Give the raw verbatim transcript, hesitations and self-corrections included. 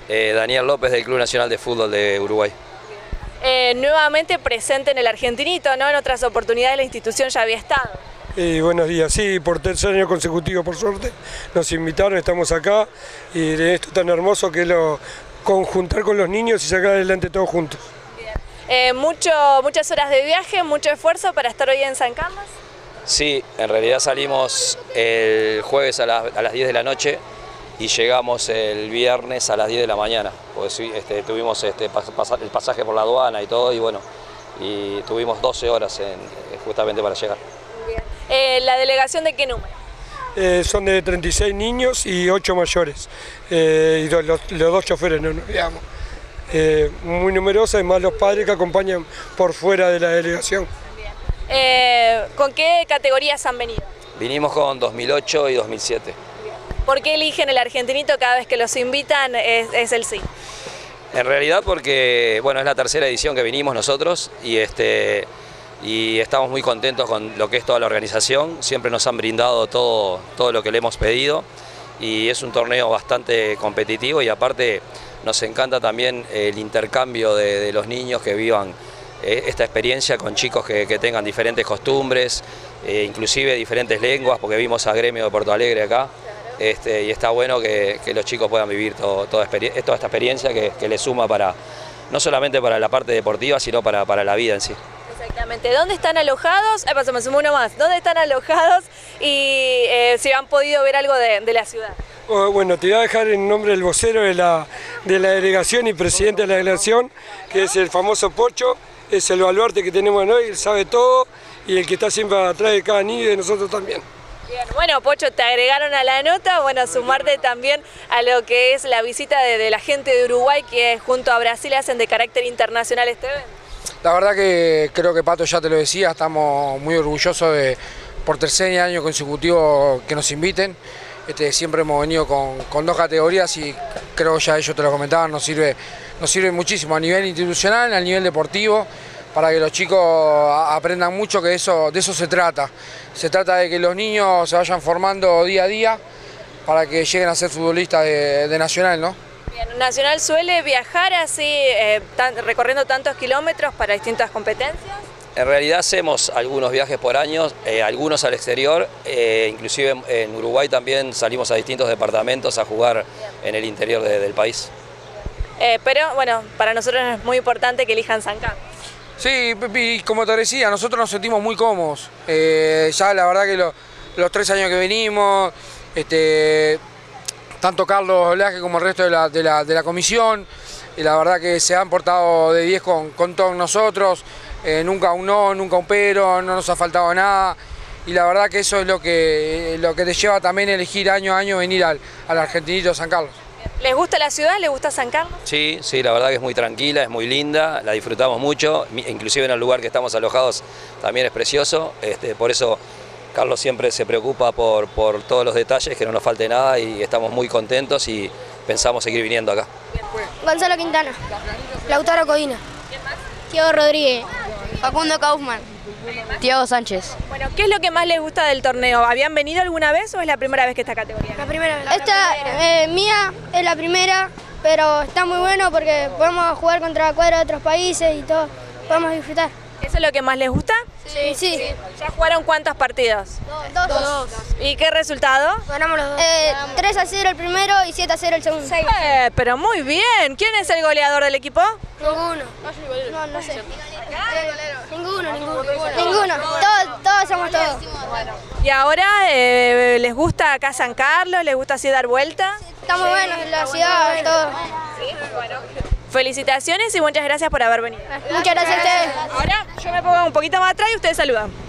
Eh, Daniel López del Club Nacional de Fútbol de Uruguay. Eh, nuevamente presente en el Argentinito, ¿no? En otras oportunidades la institución ya había estado. Eh, buenos días, sí, por tercer año consecutivo por suerte nos invitaron, estamos acá y esto tan hermoso que es lo conjuntar con los niños y sacar adelante todos juntos. Eh, mucho, muchas horas de viaje, mucho esfuerzo para estar hoy en San Carlos. Sí, en realidad salimos el jueves a, la, a las diez de la noche y llegamos el viernes a las diez de la mañana, porque sí, este, tuvimos este, pas, pas, el pasaje por la aduana y todo, y bueno, y tuvimos doce horas en, justamente para llegar. Bien. Eh, ¿La delegación de qué número? Eh, son de treinta y seis niños y ocho mayores, eh, y los, los, los dos choferes, no nos olvidamos. Eh, muy numerosa, y más los padres que acompañan por fuera de la delegación. Eh, ¿Con qué categorías han venido? Vinimos con dos mil ocho y dos mil siete. ¿Por qué eligen el Argentinito cada vez que los invitan? Es, es el sí. En realidad porque, bueno, es la tercera edición que vinimos nosotros y, este, y estamos muy contentos con lo que es toda la organización. Siempre nos han brindado todo, todo lo que le hemos pedido y es un torneo bastante competitivo y aparte nos encanta también el intercambio de, de los niños que vivan eh, esta experiencia con chicos que, que tengan diferentes costumbres, eh, inclusive diferentes lenguas, porque vimos a Gremio de Porto Alegre acá. Este, y está bueno que, que los chicos puedan vivir todo, toda, toda esta experiencia que, que les suma para, no solamente para la parte deportiva, sino para, para la vida en sí. Exactamente. ¿Dónde están alojados? Ahí pasamos uno más. ¿Dónde están alojados y eh, si han podido ver algo de, de la ciudad? Oh, bueno, te voy a dejar en nombre del vocero de la, de la delegación y presidente de la delegación, que es el famoso Pocho, es el baluarte que tenemos hoy, él sabe todo y el que está siempre atrás de cada niño y de nosotros también. Bien, bueno, Pocho, te agregaron a la nota, bueno, sumarte también a lo que es la visita de, de la gente de Uruguay que junto a Brasil hacen de carácter internacional este evento. La verdad que creo que Pato ya te lo decía, estamos muy orgullosos de por tercer año consecutivo que nos inviten. Este, siempre hemos venido con, con dos categorías y creo que ya ellos te lo comentaban, nos sirve, nos sirve muchísimo a nivel institucional, a nivel deportivo, para que los chicos aprendan mucho, que eso, de eso se trata. Se trata de que los niños se vayan formando día a día para que lleguen a ser futbolistas de, de Nacional, ¿no? Bien, Nacional suele viajar así, eh, tan, recorriendo tantos kilómetros para distintas competencias. En realidad hacemos algunos viajes por año, eh, algunos al exterior, eh, inclusive en, en Uruguay también salimos a distintos departamentos a jugar en el interior de, del país. Eh, pero bueno, para nosotros es muy importante que elijan San Carlos. Sí, y como te decía, nosotros nos sentimos muy cómodos. Eh, ya la verdad que lo, los tres años que venimos, este, tanto Carlos Olaje como el resto de la, de la, de la comisión, y la verdad que se han portado de diez con, con todos nosotros, eh, nunca un no, nunca un pero, no nos ha faltado nada. Y la verdad que eso es lo que, lo que te lleva también a elegir año a año venir al, al Argentinito de San Carlos. ¿Les gusta la ciudad? ¿Les gusta San Carlos? Sí, sí, la verdad que es muy tranquila, es muy linda, la disfrutamos mucho, inclusive en el lugar que estamos alojados también es precioso, este, por eso Carlos siempre se preocupa por, por todos los detalles, que no nos falte nada y estamos muy contentos y pensamos seguir viniendo acá. Gonzalo Quintana, Lautaro Codina, Diego Rodríguez, Facundo Kaufman, Tiago Sánchez. Bueno, ¿qué es lo que más les gusta del torneo? ¿Habían venido alguna vez o es la primera vez que esta categoría? La primera vez. Esta eh, mía es la primera, pero está muy bueno porque podemos jugar contra cuadros de otros países y todo, podemos disfrutar. ¿Eso es lo que más les gusta? Sí, sí. ¿Ya jugaron cuántos partidos? Dos. Dos. ¿Y qué resultado? Ganamos los dos. Eh, tres a cero el primero y siete a cero el segundo. Eh, pero muy bien. ¿Quién es el goleador del equipo? Ninguno. No, no sé. Ninguno, ninguno. Ninguno. Todos, todos somos todos. ¿Y ahora eh, les gusta acá San Carlos? ¿Les gusta así dar vuelta? Está muy bueno, la ciudad, todo. Bueno. Felicitaciones y muchas gracias por haber venido. Muchas gracias a ustedes. Ahora yo me pongo un poquito más atrás y ustedes saludan.